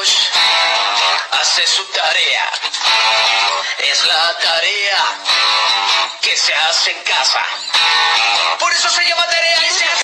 Josh hace su tarea. Es la tarea que se hace en casa. Por eso se llama tarea y se hace